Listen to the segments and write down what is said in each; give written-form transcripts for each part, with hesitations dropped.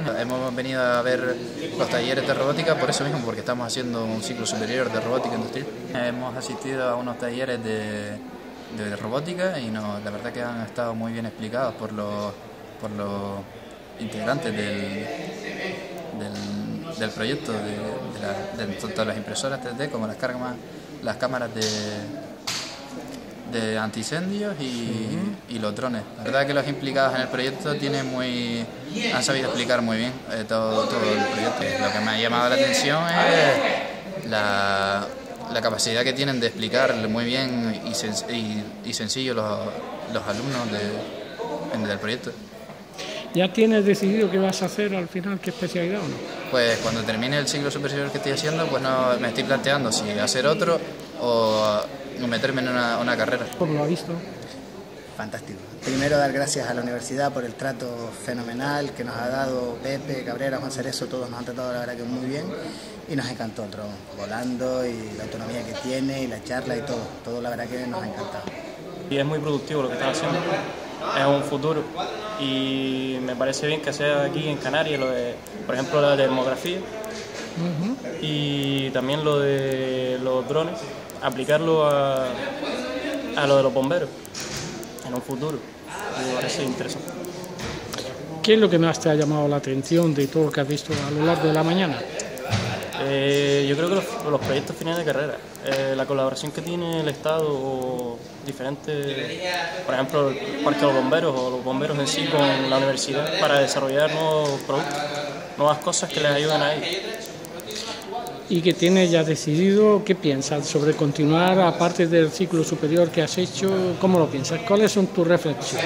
Hemos venido a ver los talleres de robótica por eso mismo, porque estamos haciendo un ciclo superior de robótica industrial. Hemos asistido a unos talleres de robótica y la verdad que han estado muy bien explicados por los integrantes del proyecto, de tanto las impresoras 3D como las cámaras de antiincendios y los drones. La verdad que los implicados en el proyecto han sabido explicar muy bien todo el proyecto. Lo que me ha llamado la atención es la capacidad que tienen de explicar muy bien y sencillo los alumnos del proyecto. ¿Ya tienes decidido qué vas a hacer al final, qué especialidad o no? Pues cuando termine el ciclo superior que estoy haciendo, pues no me estoy planteando si hacer otro o meterme en una carrera. ¿Cómo lo ha visto? Fantástico. Primero dar gracias a la universidad por el trato fenomenal que nos ha dado Pepe, Cabrera, Juan Cerezo, todos nos han tratado la verdad que muy bien y nos encantó el dron, volando y la autonomía que tiene y la charla y todo la verdad que nos ha encantado. Y es muy productivo lo que están haciendo, es un futuro y me parece bien que sea aquí en Canarias, por ejemplo la termografía y también lo de los drones, aplicarlo a lo de los bomberos en un futuro, me parece interesante. ¿Qué es lo que más te ha llamado la atención de todo lo que has visto a lo largo de la mañana? Yo creo que los proyectos finales de carrera, la colaboración que tiene el Estado o diferentes, por ejemplo, el Parque de los Bomberos o los bomberos en sí con la universidad para desarrollar nuevos productos, nuevas cosas que les ayuden a ellos. ¿Y que tienes ya decidido? ¿Qué piensas sobre continuar aparte del ciclo superior que has hecho? ¿Cómo lo piensas? ¿Cuáles son tus reflexiones?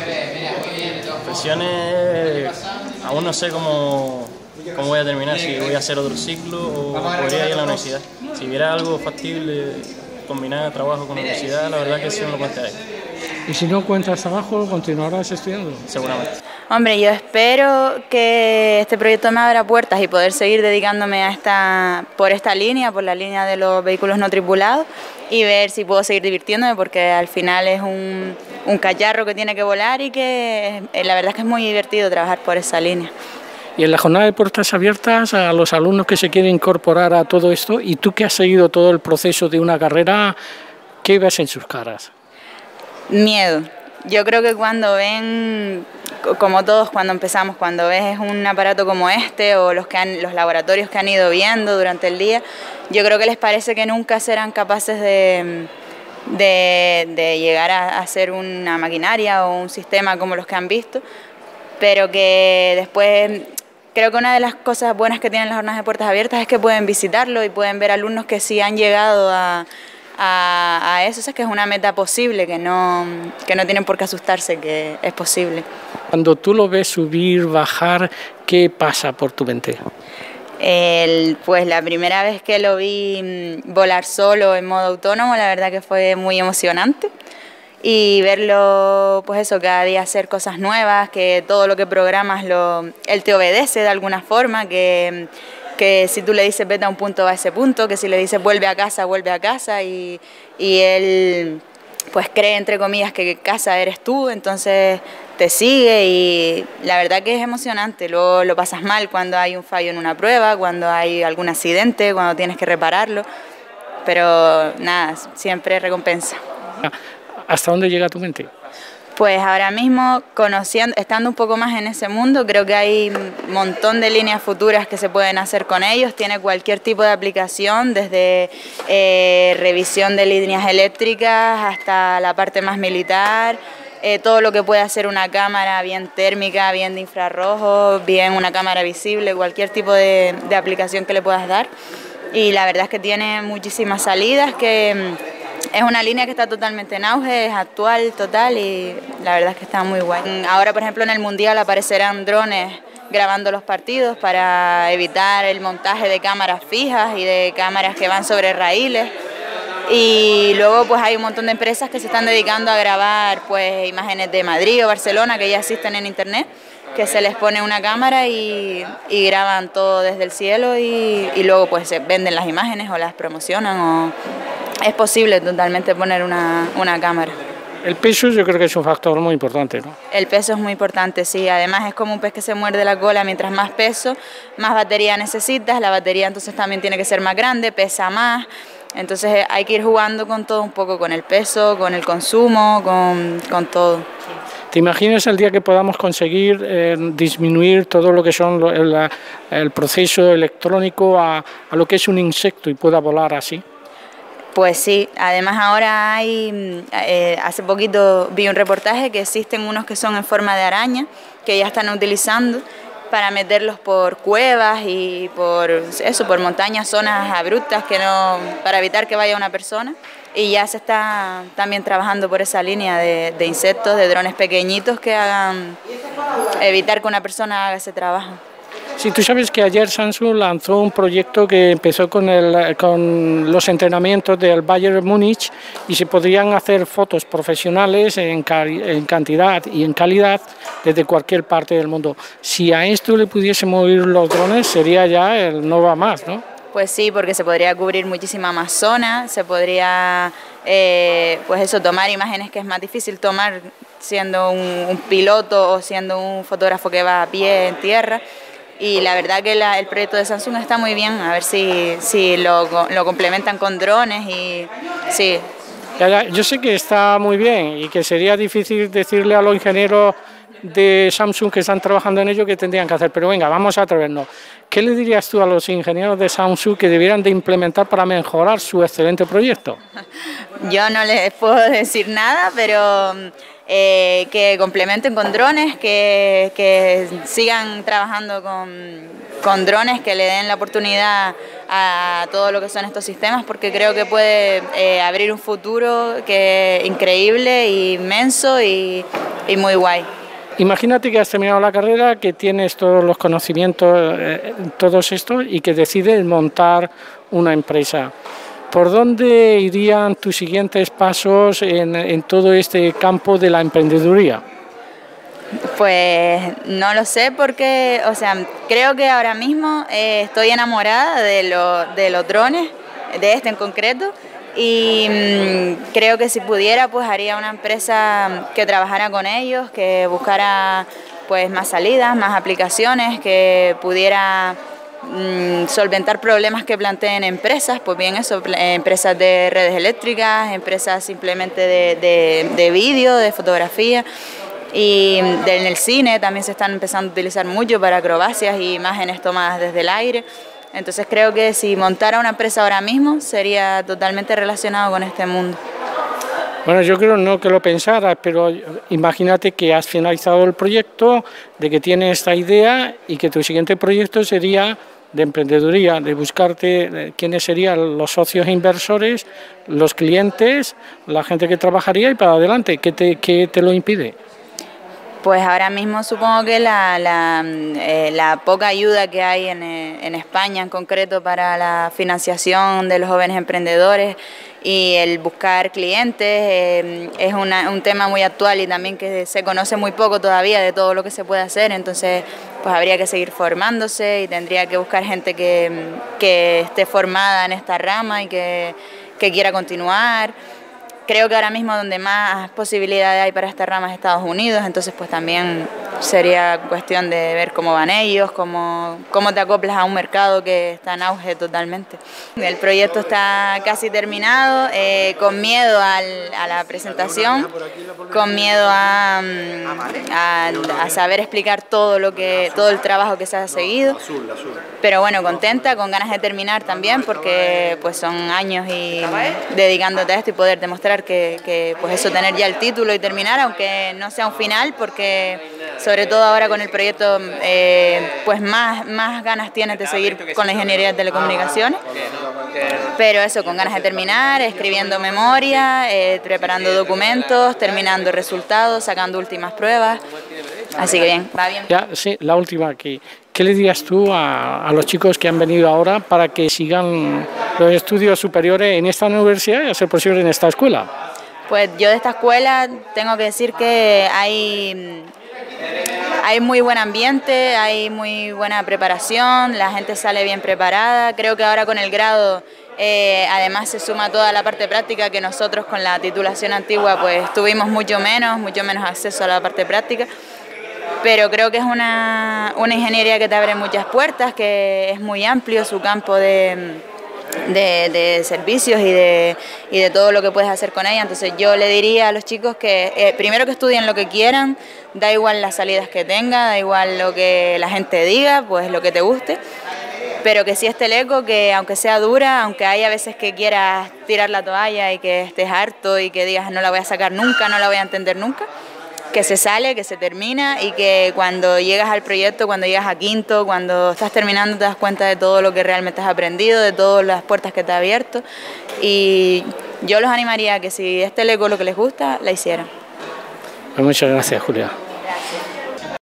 Reflexiones, aún no sé cómo voy a terminar, si voy a hacer otro ciclo o podría ir a la universidad. Si hubiera algo factible, combinar trabajo con la universidad, la verdad que sí me lo plantearé. ¿Y si no encuentras trabajo, continuarás estudiando? Seguramente. Hombre, yo espero que este proyecto me abra puertas y poder seguir dedicándome por esta línea, por la línea de los vehículos no tripulados y ver si puedo seguir divirtiéndome porque al final es un cacharro que tiene que volar y que la verdad es que es muy divertido trabajar por esa línea. Y en la jornada de puertas abiertas a los alumnos que se quieren incorporar a todo esto, y tú que has seguido todo el proceso de una carrera, ¿qué ves en sus caras? Miedo. Yo creo que cuando ven, como todos cuando empezamos, cuando ves un aparato como este o los laboratorios que han ido viendo durante el día, yo creo que les parece que nunca serán capaces de llegar a hacer una maquinaria o un sistema como los que han visto, pero que después creo que una de las cosas buenas que tienen las jornadas de puertas abiertas es que pueden visitarlo y pueden ver alumnos que sí han llegado a eso, o sea, que es una meta posible, que no tienen por qué asustarse, que es posible. Cuando tú lo ves subir, bajar, ¿qué pasa por tu mente? Pues la primera vez que lo vi volar solo en modo autónomo, la verdad que fue muy emocionante. Y verlo, pues eso, cada día hacer cosas nuevas, que todo lo que programas él te obedece de alguna forma, que si tú le dices vete a un punto va a ese punto, que si le dices vuelve a casa y él pues cree entre comillas que casa eres tú, entonces te sigue y la verdad que es emocionante. Luego lo pasas mal cuando hay un fallo en una prueba, cuando hay algún accidente, cuando tienes que repararlo, pero nada, siempre recompensa. ¿Hasta dónde llega tu mente? Pues ahora mismo, estando un poco más en ese mundo, creo que hay un montón de líneas futuras que se pueden hacer con ellos. Tiene cualquier tipo de aplicación, desde revisión de líneas eléctricas hasta la parte más militar, todo lo que puede hacer una cámara bien térmica, bien de infrarrojo, bien una cámara visible, cualquier tipo de aplicación que le puedas dar. Y la verdad es que tiene muchísimas salidas, que es una línea que está totalmente en auge, es actual, total, y la verdad es que está muy guay. Ahora, por ejemplo, en el Mundial aparecerán drones grabando los partidos para evitar el montaje de cámaras fijas y de cámaras que van sobre raíles. Y luego pues hay un montón de empresas que se están dedicando a grabar pues imágenes de Madrid o Barcelona que ya existen en internet, que se les pone una cámara y graban todo desde el cielo y luego pues se venden las imágenes o las promocionan, o es posible totalmente poner una cámara. El peso yo creo que es un factor muy importante, ¿no? El peso es muy importante, sí. Además es como un pez que se muerde la cola, mientras más peso, más batería necesitas. La batería entonces también tiene que ser más grande, pesa más. Entonces hay que ir jugando con todo un poco, con el peso, con el consumo, con todo. ¿Te imaginas el día que podamos conseguir disminuir todo lo que son el proceso electrónico a lo que es un insecto y pueda volar así? Pues sí, además ahora hay, hace poquito vi un reportaje que existen unos que son en forma de araña, que ya están utilizando para meterlos por cuevas y por montañas, zonas abruptas, para evitar que vaya una persona. Y ya se está también trabajando por esa línea de insectos, de drones pequeñitos que hagan evitar que una persona haga ese trabajo. Sí, tú sabes que ayer Samsung lanzó un proyecto que empezó con los entrenamientos del Bayern Múnich y se podrían hacer fotos profesionales en cantidad y en calidad desde cualquier parte del mundo. Si a esto le pudiésemos ir los drones, sería ya el no va más, ¿no? Pues sí, porque se podría cubrir muchísima más zona, se podría tomar imágenes que es más difícil tomar siendo un piloto o siendo un fotógrafo que va a pie en tierra. Y la verdad que el proyecto de Samsung está muy bien, a ver si lo complementan con drones y sí. Yo sé que está muy bien y que sería difícil decirle a los ingenieros de Samsung que están trabajando en ello que tendrían que hacer, pero venga, vamos a atrevernos. ¿Qué le dirías tú a los ingenieros de Samsung que debieran de implementar para mejorar su excelente proyecto? Yo no les puedo decir nada, pero que complementen con drones, que sigan trabajando con drones, que le den la oportunidad a todo lo que son estos sistemas, porque creo que puede abrir un futuro increíble, inmenso y muy guay. Imagínate que has terminado la carrera, que tienes todos los conocimientos, todos estos, y que decides montar una empresa. ¿Por dónde irían tus siguientes pasos en todo este campo de la emprendeduría? Pues no lo sé porque, creo que ahora mismo estoy enamorada de los drones, de este en concreto, y creo que si pudiera pues haría una empresa que trabajara con ellos, que buscara pues más salidas, más aplicaciones, que pudiera solventar problemas que planteen empresas, pues bien eso, empresas de redes eléctricas, empresas simplemente de vídeo, de fotografía, y en el cine también se están empezando a utilizar mucho para acrobacias y imágenes tomadas desde el aire. Entonces creo que si montara una empresa ahora mismo sería totalmente relacionado con este mundo. Bueno, yo creo no que lo pensaras, pero imagínate que has finalizado el proyecto, de que tienes esta idea y que tu siguiente proyecto sería de emprendeduría, de buscarte quiénes serían los socios inversores, los clientes, la gente que trabajaría y para adelante. ¿Qué te lo impide? Pues ahora mismo supongo que la poca ayuda que hay en España en concreto para la financiación de los jóvenes emprendedores y el buscar clientes es un tema muy actual y también que se conoce muy poco todavía de todo lo que se puede hacer, entonces pues habría que seguir formándose y tendría que buscar gente que esté formada en esta rama y que quiera continuar. Creo que ahora mismo donde más posibilidades hay para esta rama es Estados Unidos, entonces pues también sería cuestión de ver cómo van ellos, cómo te acoplas a un mercado que está en auge totalmente. El proyecto está casi terminado, con miedo a la presentación, con miedo a saber explicar todo el trabajo que se ha seguido, pero bueno, contenta, con ganas de terminar también porque pues son años y dedicándote a esto y poder demostrar que pues eso, tener ya el título y terminar, aunque no sea un final, porque sobre todo ahora con el proyecto pues más ganas tienes de seguir con la ingeniería de telecomunicaciones, pero eso, con ganas de terminar, escribiendo memoria, preparando documentos, terminando resultados, sacando últimas pruebas, así que bien, va bien. Ya, sí, la última, ¿qué le dirías tú a los chicos que han venido ahora para que sigan los estudios superiores en esta universidad y a ser posible en esta escuela? Pues yo de esta escuela tengo que decir que hay muy buen ambiente, hay muy buena preparación, la gente sale bien preparada. Creo que ahora con el grado Además se suma toda la parte práctica que nosotros con la titulación antigua pues tuvimos mucho menos acceso a la parte práctica. Pero creo que es una ingeniería que te abre muchas puertas, que es muy amplio su campo de servicios y de todo lo que puedes hacer con ella. Entonces yo le diría a los chicos que primero que estudien lo que quieran, da igual las salidas que tenga, da igual lo que la gente diga, pues lo que te guste, pero que si es Teleco, que aunque sea dura, aunque haya veces que quieras tirar la toalla y que estés harto y que digas no la voy a sacar nunca, no la voy a entender nunca, que se sale, que se termina y que cuando llegas al proyecto, cuando llegas a quinto, cuando estás terminando te das cuenta de todo lo que realmente has aprendido, de todas las puertas que te ha abierto, y yo los animaría a que si es Teleco lo que les gusta, la hicieran. Pues muchas gracias, Julia.